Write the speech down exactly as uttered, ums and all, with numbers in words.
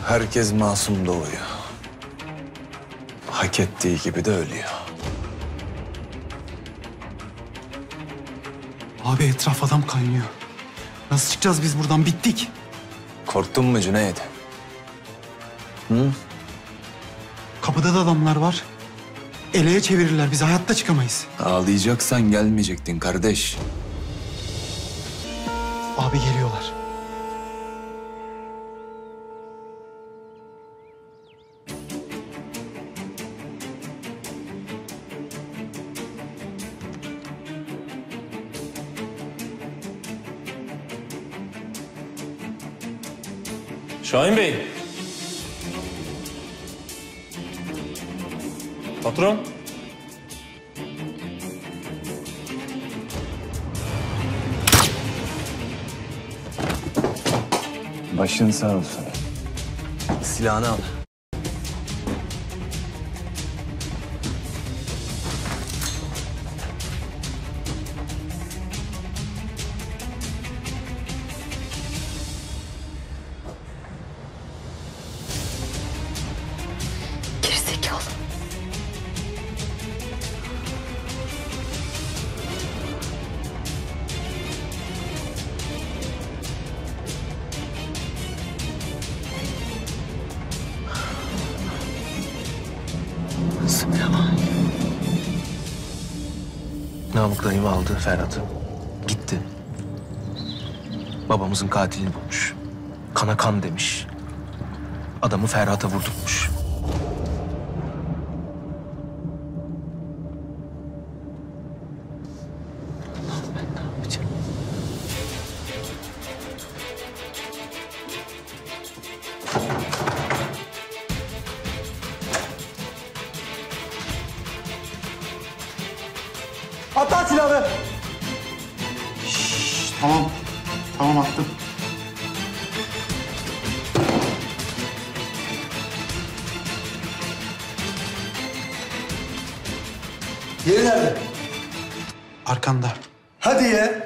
Herkes masum doğuyor. Hak ettiği gibi de ölüyor. Abi etraf adam kaynıyor. Nasıl çıkacağız biz buradan? Bittik. Korktun mu Cüneyt? Hı? Kapıda da adamlar var. Eleğe çevirirler. Biz hayatta çıkamayız. Ağlayacaksan gelmeyecektin kardeş. Abi geliyorlar. Şahin Bey. Patron. Başın sağ olsun. Silahını al. Gerizekalı. Nasıl bir yalan? Namık dayım aldı Ferhat'ı. Gitti. Babamızın katilini bulmuş. Kana kan demiş. Adamı Ferhat'a vurdurmuş. Ben ne yapacağım? At silahı. Şşş, tamam. Tamam attım. Yeri nerede? Arkanda. Hadi ya.